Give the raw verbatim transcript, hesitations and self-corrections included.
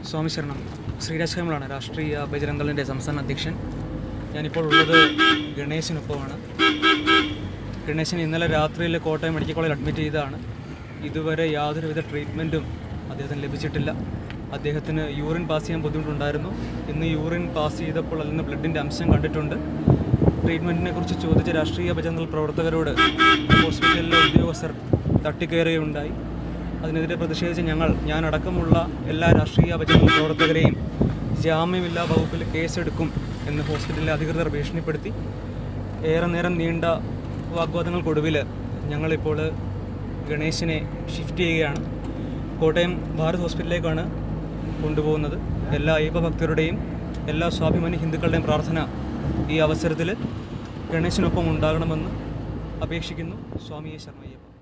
സ്വാമി ശരണം. ശ്രീരാജ് കമലാണ് രാഷ്ട്രീയ ബജരംഗളിൻ്റെ സംസ്ഥാന അധ്യക്ഷൻ. ഞാനിപ്പോൾ ഉള്ളത് ഗണേശനൊപ്പമാണ്. ഗണേശൻ ഇന്നലെ രാത്രിയിൽ കോട്ടയം മെഡിക്കൽ കോളേജിൽ അഡ്മിറ്റ് ചെയ്തതാണ്. ഇതുവരെ യാതൊരുവിധ ട്രീറ്റ്മെൻറ്റും അദ്ദേഹത്തിന് ലഭിച്ചിട്ടില്ല. അദ്ദേഹത്തിന് യൂറിൻ പാസ് ചെയ്യാൻ ബുദ്ധിമുട്ടുണ്ടായിരുന്നു. ഇന്ന് യൂറിൻ പാസ് ചെയ്തപ്പോൾ അതിൽ നിന്ന് ബ്ലഡിൻ്റെ അംശം കണ്ടിട്ടുണ്ട്. ട്രീറ്റ്മെൻറ്റിനെ കുറിച്ച് ചോദിച്ച രാഷ്ട്രീയ ബജരംഗൾ പ്രവർത്തകരോട് ഹോസ്പിറ്റലിലെ ഉദ്യോഗസ്ഥർ തട്ടിക്കയറുകയുണ്ടായി. അതിനെതിരെ പ്രതിഷേധിച്ച് ഞങ്ങൾ ഞാനടക്കമുള്ള എല്ലാ രാഷ്ട്രീയ ബജരംഗൾ പ്രവർത്തകരെയും ജാമ്യമില്ലാ വകുപ്പിൽ കേസെടുക്കും എന്ന് ഹോസ്പിറ്റലിലെ അധികൃതർ ഭീഷണിപ്പെടുത്തി. ഏറെ നേരം നീണ്ട വാഗ്വാദങ്ങൾക്കൊടുവിൽ ഞങ്ങളിപ്പോൾ ഗണേശനെ ഷിഫ്റ്റ് ചെയ്യുകയാണ്. കോട്ടയം ഭാരത് ഹോസ്പിറ്റലിലേക്കാണ് കൊണ്ടുപോകുന്നത്. എല്ലാ അയ്യപ്പ ഭക്തരുടെയും എല്ലാ സ്വാഭിമാനി ഹിന്ദുക്കളുടെയും പ്രാർത്ഥന ഈ അവസരത്തിൽ ഗണേശനൊപ്പം ഉണ്ടാകണമെന്ന് അപേക്ഷിക്കുന്നു. സ്വാമിയെ ശരണയ്യപ്പ.